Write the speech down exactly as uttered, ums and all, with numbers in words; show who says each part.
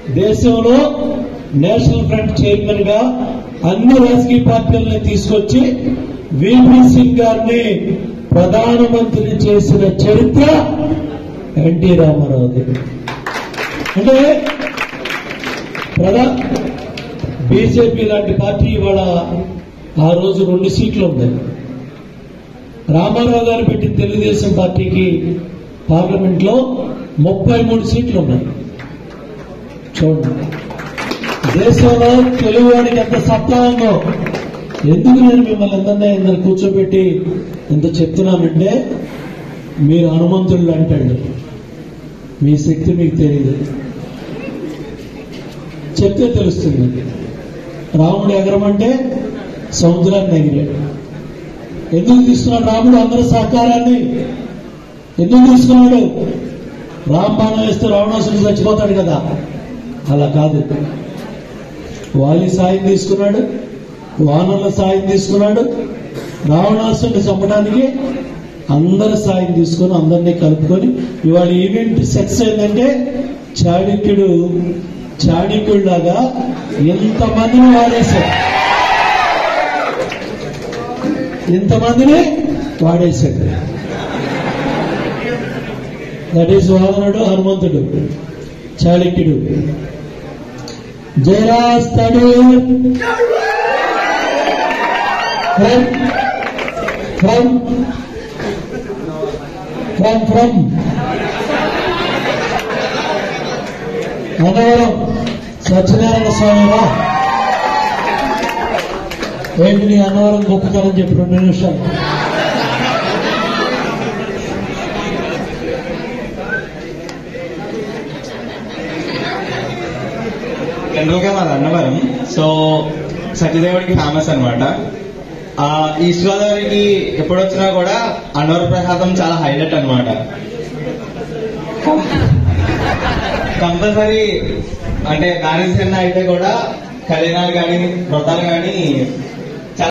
Speaker 1: దేశంలో national front chairman గా అన్ని రాజకీయ పార్టీలను తీసుకొచ్చి విపి సింగ్ గారిని ప్రధానమంత్రి చేసిన చరిత్ర ఎన్టీ రామారావుది. అంటే ప్రధా బీజేపీ లాంటి పార్టీ ఇవాళ ఆ రోజు రెండు సీట్లు ఉన్నాయి. రామారావు గారు పెట్టిన తెలుగుదేశం పార్టీకి పార్లమెంట్ లో ముప్పై మూడు సీట్లు ఉన్నాయి. చూడండి దేశంలో తెలుగువాడికి ఎంత సత్తా ఉందో. ఎందుకు నేను మిమ్మల్ని అందరినీ ఇందరు కూర్చోబెట్టి ఎంత చెప్తున్నానంటే మీరు హనుమంతుడు అంటాడు, మీ శక్తి మీకు తెలియదు, చెప్తే తెలుస్తుంది. రాముడు ఎగరమంటే సముద్రాన్ని ఎగిరాడు. ఎందుకు తీసుకున్నాడు రాముడు అందరి సహకారాన్ని? ఎందుకు తీసుకున్నాడు? రాంబాణం వేస్తే రావణాసురుడు చచ్చిపోతాడు కదా, అలా కాదు. వాలి సాయం తీసుకున్నాడు, వానరుల సాయం తీసుకున్నాడు, రావణాసురుడిని చంపడానికి అందరి సాయం తీసుకుని అందరినీ కలుపుకొని ఇవాళ ఈవెంట్ సక్సెస్ అయిందంటే చాణక్యుడు చాణక్యుడిలాగా ఇంతమందిని వాడేశాడు, ఇంతమందిని వాడేశాడు. దట్ ఈస్ వాదనుడు, హనుమంతుడు, చాణక్యుడు. జయరాస్తాడు from from from from Annavaram Satyanarayana స్వామివా. ఏంటి నీ అన్నవరం గొప్పతనం చెప్పి రెండు నిమిషాలు.
Speaker 2: జనరల్ గా మాది అన్నవరం. సో సత్యదేవుడికి ఫేమస్ అనమాట. ఆ ఈస్ట్ గోదావరికి ఎప్పుడొచ్చినా కూడా అన్నవరం ప్రసాదం చాలా హైలైట్ అనమాట. కంపల్సరీ అంటే మ్యారేజ్ కన్నా అయితే కూడా కళ్యాణాలు కానీ వ్రతాలు కానీ